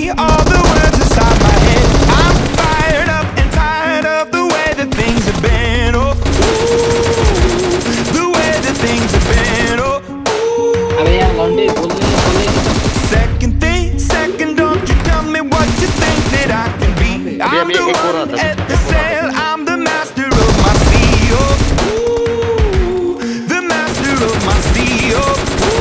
me all the words inside my head. I'm fired up and tired of the way that things have been. Oh, ooh, the way that things have been. Oh, second, don't you tell me what you think that I can be. I'm the one at the sail, I'm the master of my sea. Oh, ooh, the master of my sea. Oh,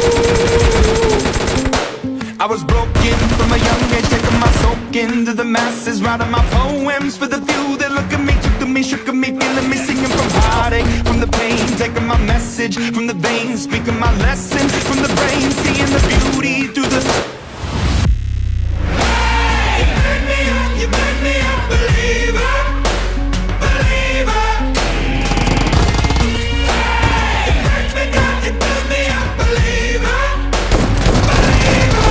ooh. I was broken from a young age, taking my soak into the masses, writing my poems for the few that look at me, took to me, shook at me, feeling me, singing from heartache, from the pain, taking my message from the veins, speaking my lesson from the brain, seeing the beauty through the... You make me a believer, believer. You break me down, you build me a believer, believer.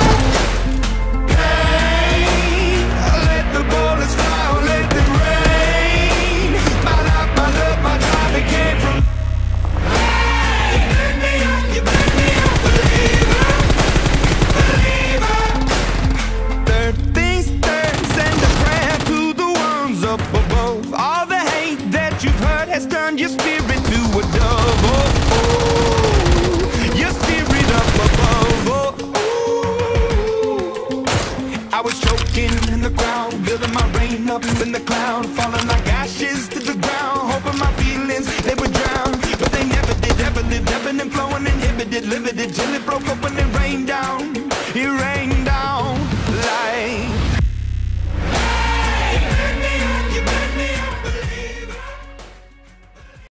Hey, let the bullets fly, let them rain. My life, my love, my drive, it came from. You make me a believer, believer. Third things third, send a prayer to the ones up above. All the hate that you've heard has turned your spirit to a dove. Oh, oh, your spirit up above. Oh, oh. I was choking in the crowd, building my rain up in the cloud, falling like ashes to the ground, hoping my feelings they would drown, but they never did. Ever lived, ebbing and flowing, inhibited, limited, till it broke open and